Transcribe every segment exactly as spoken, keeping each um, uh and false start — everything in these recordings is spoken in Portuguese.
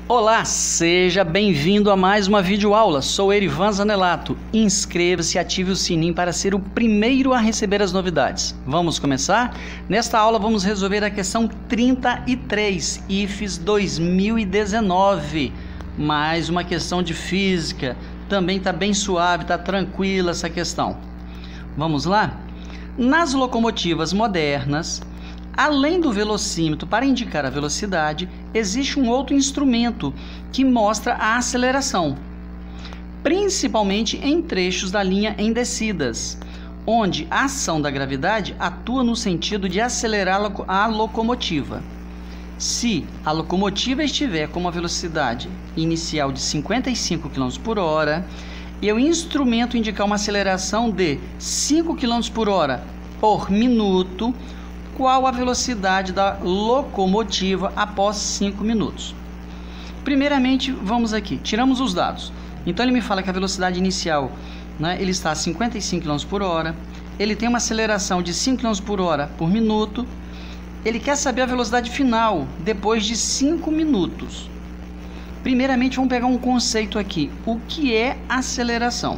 Olá, seja bem-vindo a mais uma videoaula. Sou Erivan Zanelato. Inscreva-se e ative o sininho para ser o primeiro a receber as novidades. Vamos começar? Nesta aula vamos resolver a questão trinta e três, I F E S dois mil e dezenove. Mais uma questão de física. Também está bem suave, está tranquila essa questão. Vamos lá? Nas locomotivas modernas, além do velocímetro para indicar a velocidade, existe um outro instrumento que mostra a aceleração, principalmente em trechos da linha em descidas, onde a ação da gravidade atua no sentido de acelerar a locomotiva. Se a locomotiva estiver com uma velocidade inicial de cinquenta e cinco quilômetros por hora e o instrumento indicar uma aceleração de cinco quilômetros por hora por minuto, qual a velocidade da locomotiva após cinco minutos? Primeiramente, vamos aqui, tiramos os dados. Então ele me fala que a velocidade inicial, né, ele está a cinquenta e cinco quilômetros por hora, ele tem uma aceleração de cinco quilômetros por hora por minuto, ele quer saber a velocidade final depois de cinco minutos. Primeiramente, vamos pegar um conceito aqui. O que é aceleração?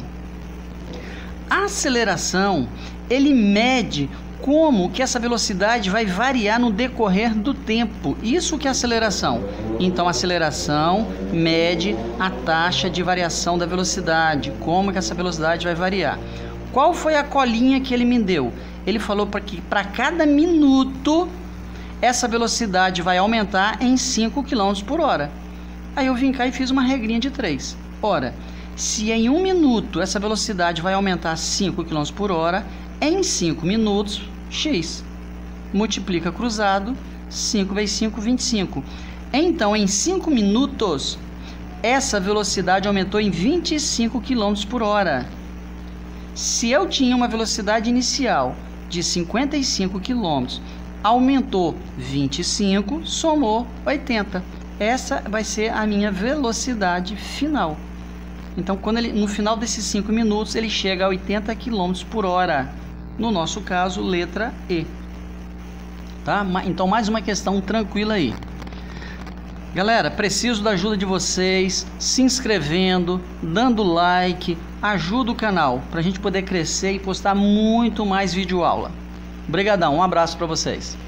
A aceleração, ele mede como que essa velocidade vai variar no decorrer do tempo. Isso que é aceleração. Então, a aceleração mede a taxa de variação da velocidade, como que essa velocidade vai variar. Qual foi a colinha que ele me deu? Ele falou para que para cada minuto essa velocidade vai aumentar em cinco quilômetros por hora. Aí eu vim cá e fiz uma regrinha de três. Ora, se em um minuto essa velocidade vai aumentar cinco quilômetros por hora, em cinco minutos, x. Multiplica cruzado, cinco vezes cinco, vinte e cinco. Então, em cinco minutos, essa velocidade aumentou em vinte e cinco quilômetros por hora. Se eu tinha uma velocidade inicial de cinquenta e cinco quilômetros, aumentou vinte e cinco, somou oitenta. Essa vai ser a minha velocidade final. Então, quando ele, no final desses cinco minutos, ele chega a oitenta quilômetros por hora. No nosso caso, letra E. Tá? Então, mais uma questão tranquila aí. Galera, preciso da ajuda de vocês, se inscrevendo, dando like, ajuda o canal para a gente poder crescer e postar muito mais videoaula. Obrigadão, um abraço para vocês.